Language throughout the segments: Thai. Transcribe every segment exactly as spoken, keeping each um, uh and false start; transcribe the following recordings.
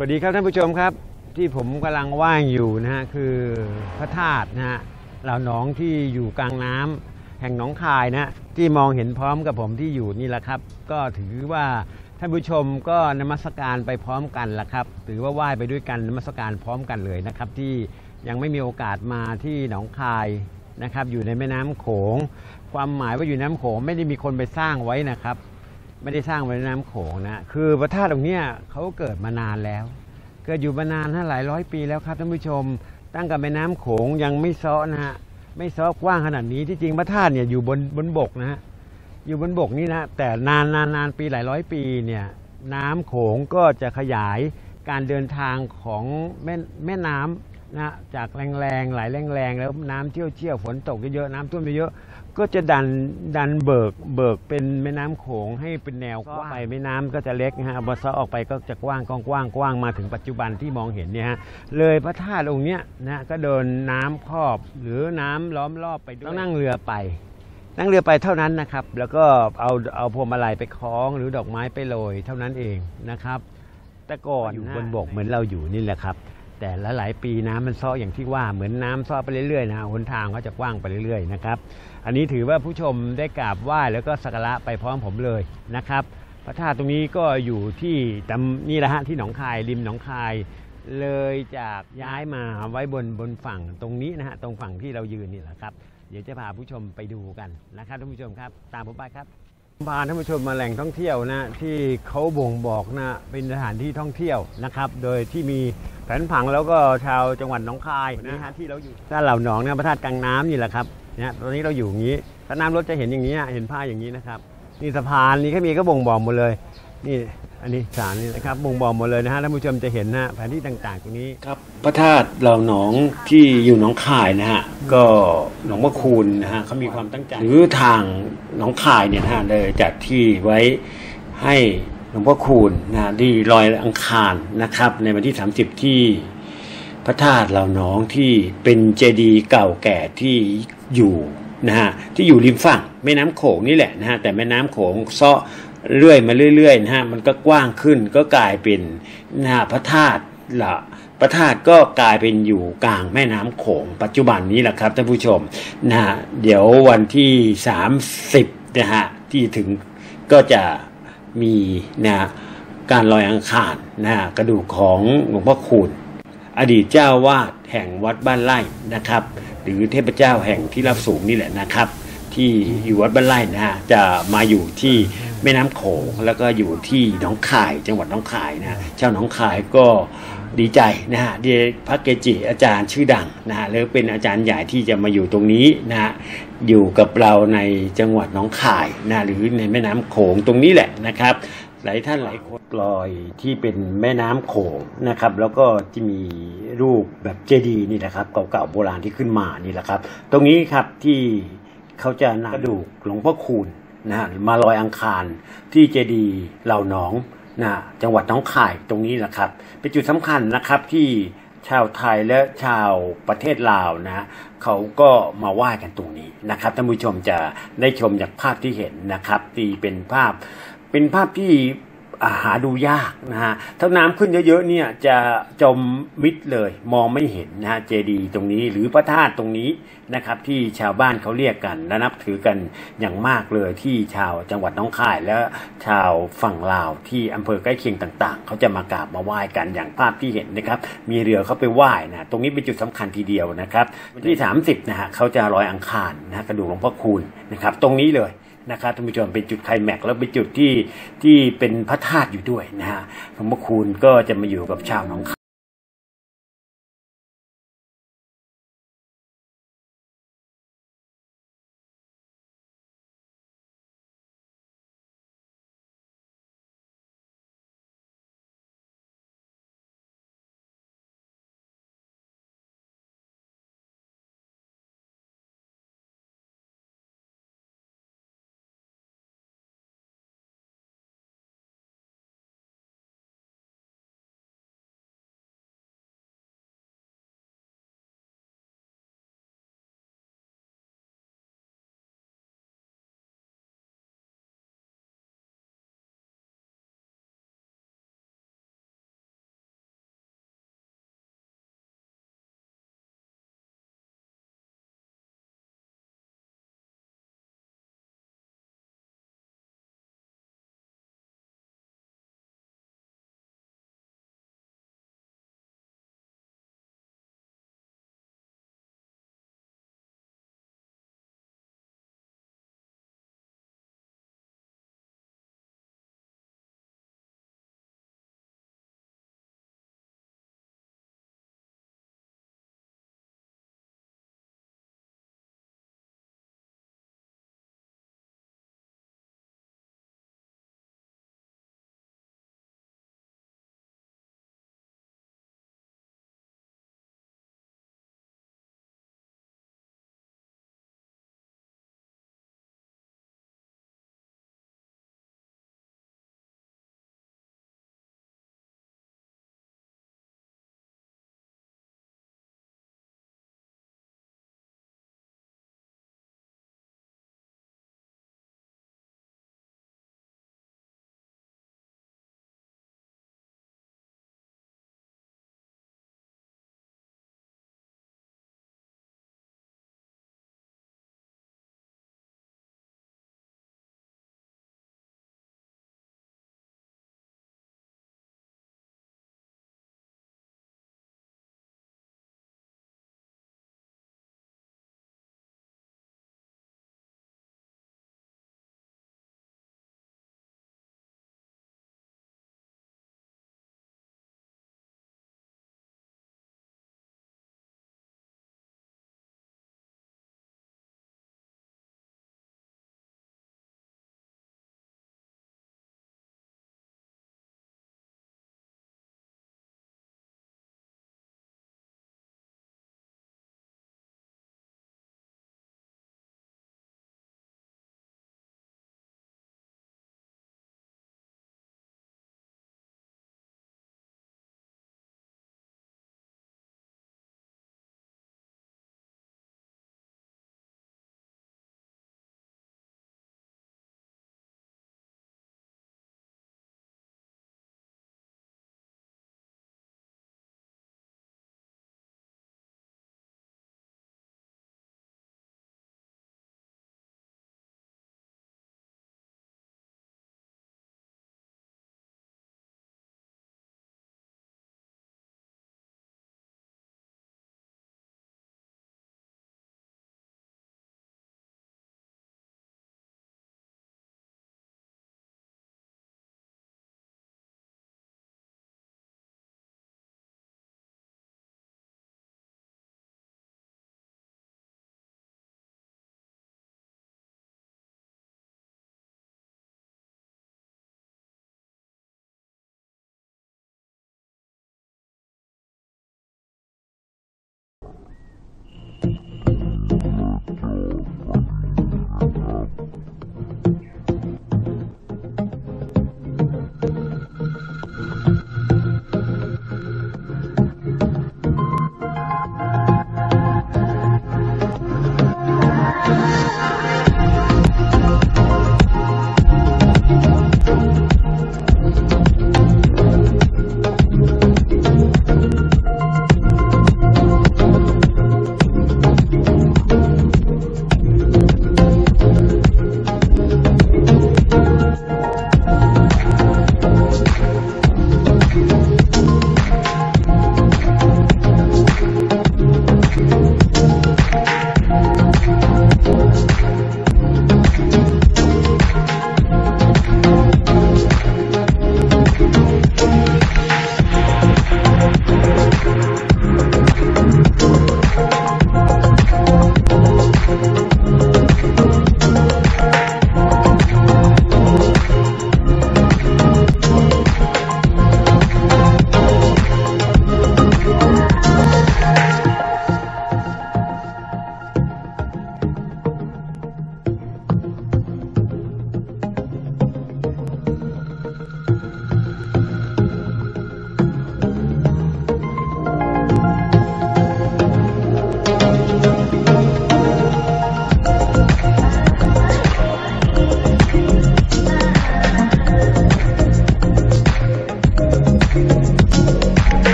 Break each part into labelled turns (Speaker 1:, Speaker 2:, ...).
Speaker 1: วัสดีครับท่านผู้ชมครับที่ผมกำลังว่างอยู่นะฮะคือพระธาตุนะฮะเหล่าหนองที่อยู่กลางน้ำแห่งหนองคายนะที่มองเห็นพร้อมกับผมที่อยู่นี่แหละครับก็ถือว่าท่านผู้ชมก็นมัสการไปพร้อมกันละครับถือว่าไหว้ไปด้วยกันนมัสการพร้อมกันเลยนะครับที่ยังไม่มีโอกาสมาที่หนองคายนะครับอยู่ในแม่น้ำโขงความหมายว่าอยู่น้ำโขงไม่ได้มีคนไปสร้างไว้นะครับไม่ได้สร้างไว้ในน้ำโขงนะคือพระธาตุตรงนี้เขาเกิดมานานแล้วเกิดอยู่มานานนะหลายร้อยปีแล้วครับท่านผู้ชมตั้งแต่แม่น้ำโขงยังไม่ซ้อนะฮะไม่ซ้อกว้างขนาดนี้ที่จริงพระธาตุเนี่ยอยู่บนบนบกนะฮะอยู่บนบกนี่นะแต่นานนานนานปีหลายร้อยปีเนี่ยน้ำโขงก็จะขยายการเดินทางของแม่แม่น้ำนะจากแรงๆไหลแรงๆแล้วน้ำเชี่ยวเชี่ยวฝนตกเยอะๆน้ำท่วมเยอะก็จะดันดันเบิกเบิกเป็นแม่น้ำโขงให้เป็นแนวกว้างไปแม่น้ำก็จะเล็กนะฮะพอซ้อออกไปก็จะกว้างกว้างกว้างมาถึงปัจจุบันที่มองเห็นเนี่ยฮะเลยพระธาตุองค์เนี้ยนะก็เดินน้ำครอบหรือน้ำล้อมรอบไปด้วยต้องนั่งเรือไปนั่งเรือไปเท่านั้นนะครับแล้วก็เอาเอาพวงมาลัยไปคล้องหรือดอกไม้ไปโรยเท่านั้นเองนะครับแต่ก่อนอยู่บนบกเหมือนเราอยู่นี่แหละครับแต่ละหลายปีน้ำมันซ้ออย่างที่ว่าเหมือนน้ำซ้อไปเรื่อยๆนะหนทางเขาจะกว้างไปเรื่อยๆนะครับอันนี้ถือว่าผู้ชมได้กราบไหว้แล้วก็สักการะไปพร้อมผมเลยนะครับพระธาตุตรงนี้ก็อยู่ที่ตำนี่แหละฮะที่หนองคายริมหนองคายเลยจากย้ายมาไว้บนบนฝั่งตรงนี้นะฮะตรงฝั่งที่เรายืนนี่แหละครับเดี๋ยวจะพาผู้ชมไปดูกันนะครับท่านผู้ชมครับตามผมไปครับพาท่านผู้ชมมาแหล่งท่องเที่ยวนะที่เขาบ่งบอกนะเป็นสถานที่ท่องเที่ยวนะครับโดยที่มีแผนผังแล้วก็ชาวจังหวัดหนองคายนะฮะที่เราอยู่ด้านเหล่าหนองเนี่ยพระธาตุกลางน้ำนี่แหละครับเนี่ยตอนนี้เราอยู่อย่างนี้ถ้าน้ำรถจะเห็นอย่างนี้เห็นผ้าอย่างนี้นะครับนี่สะพานนี้ก็มีก็บ่งบอกหมดเลยนี่อันนี้ศาลนี่นะครับบ่งบอกหมดเลยนะฮะท่านผู้ชมจะเห็นนะแผนที่ต่างๆตรงนี้
Speaker 2: ครับพระธาตุเหล่าหนองที่อยู่หนองคายนะฮะก็หนองมะคูนนะฮะเขามีความตั้งใจหรือทางหนองคายเนี่ยนะฮะเลยจัดที่ไว้ให้หลวงพ่อคูณนะที่ลอยอังคารนะครับในวันที่สามสิบที่พระธาตุเหล่าหนองที่เป็นเจดีย์เก่าแก่ที่อยู่นะฮะที่อยู่ริมฝั่งแม่น้ำโขงนี่แหละนะฮะแต่แม่น้ำโขงเซาะเรื่อยมาเรื่อยๆนะฮะมันก็กว้างขึ้นก็กลายเป็นนะฮะพระธาตุละพระธาตุก็กลายเป็นอยู่กลางแม่น้ำโขงปัจจุบันนี้แหละครับท่านผู้ชมนะฮะเดี๋ยววันที่สามสิบนะฮะที่ถึงก็จะมีนะการลอยอังคารนะกระดูกของหลวงพ่อคูณอดีตเจ้าวาดแห่งวัดบ้านไร่นะครับหรือเทพเจ้าแห่งที่รับสูงนี่แหละนะครับที่อยู่วัดบ้านไร่นะฮะจะมาอยู่ที่แม่น้ำโขงแล้วก็อยู่ที่หนองคายจังหวัดหนองคายนะชาวหนองคายก็ดีใจนะฮะที่พระเกจิอาจารย์ชื่อดังนะฮะแล้วเป็นอาจารย์ใหญ่ที่จะมาอยู่ตรงนี้นะฮะอยู่กับเราในจังหวัดหนองคายนะหรือในแม่น้ำโขงตรงนี้แหละนะครับหลายท่านหลายคนลอยที่เป็นแม่น้ำโขงนะครับแล้วก็ที่มีรูปแบบเจดีย์นี่แหละครับเก่าๆโบราณที่ขึ้นมานี่แหละครับตรงนี้ครับที่เขาจะนำกระดูกหลวงพ่อคูณนะฮะมาลอยอังคารที่เจดีย์เหล่าหนองนะจังหวัดหนองคายตรงนี้แหละครับเป็นจุดสำคัญนะครับที่ชาวไทยและชาวประเทศลาวนะเขาก็มาไหว้กันตรงนี้นะครับท่านผู้ชมจะได้ชมจากภาพที่เห็นนะครับที่เป็นภาพเป็นภาพที่หาดูยากนะฮะถ้าน้ำขึ้นเยอะๆเนี่ยจะจมมิดเลยมองไม่เห็นนะฮะเจดีย์ตรงนี้หรือพระธาตุตรงนี้นะครับที่ชาวบ้านเขาเรียกกันและนับถือกันอย่างมากเลยที่ชาวจังหวัดหนองคายและชาวฝั่งลาวที่อำเภอใกล้เคียงต่างๆเขาจะมากราบมาไหว้กันอย่างภาพที่เห็นนะครับมีเรือเขาไปไหว้นะตรงนี้เป็นจุดสำคัญทีเดียวนะครับวันที่สามสิบนะฮะเขาจะลอยอังคารนะกระดูกหลวงพ่อคูณนะครับตรงนี้เลยนะครับท่านผู้ชมเป็นจุดไคลแม็กซ์แล้วเป็นจุดที่ที่เป็นพระธาตุอยู่ด้วยนะฮะหลวงพ่อคูณก็จะมาอยู่กับชาวหนองคาย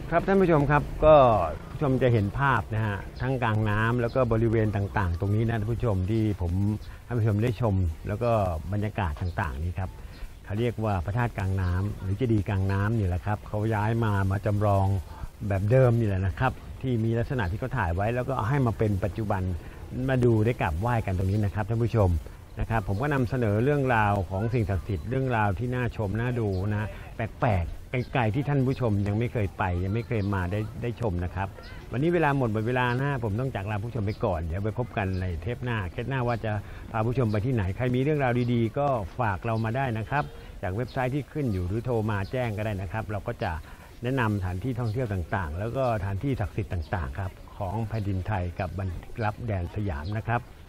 Speaker 1: ครับท่านผู้ชมครับก็ผู้ชมจะเห็นภาพนะฮะทั้งกลางน้ำแล้วก็บริเวณต่างๆ ตรงนี้นะท่านผู้ชมที่ผมท่านผู้ชมได้ชมแล้วก็บรรยากาศต่างๆนี้ครับเขาเรียกว่าพระธาตุกลางน้ำหรือเจดีย์กลางน้ำนี่แหละครับเขาย้ายมามาจำลองแบบเดิมนี่แหละนะครับที่มีลักษณะที่เขาถ่ายไว้แล้วก็เอาให้มาเป็นปัจจุบันมาดูได้กราบไหว้กันตรงนี้นะครับท่านผู้ชมนะครับผมก็นำเสนอเรื่องราวของสิ่งศักดิ์สิทธิ์เรื่องราวที่น่าชมน่าดูนะแปลกๆไกลๆที่ท่านผู้ชมยังไม่เคยไปยังไม่เคยมาได้ได้ชมนะครับวันนี้เวลาหมดหมดเวลานะผมต้องจากลาผู้ชมไปก่อนเดี๋ยวไปพบกันในเทปหน้าเทปหน้าว่าจะพาผู้ชมไปที่ไหนใครมีเรื่องราวดีๆก็ฝากเรามาได้นะครับจากเว็บไซต์ที่ขึ้นอยู่หรือโทรมาแจ้งก็ได้นะครับเราก็จะแนะนำสถานที่ท่องเที่ยวต่างๆแล้วก็สถานที่ศักดิ์สิทธิ์ต่างๆครับของแผ่นดินไทยกับบรรลับแดนสยามนะครับ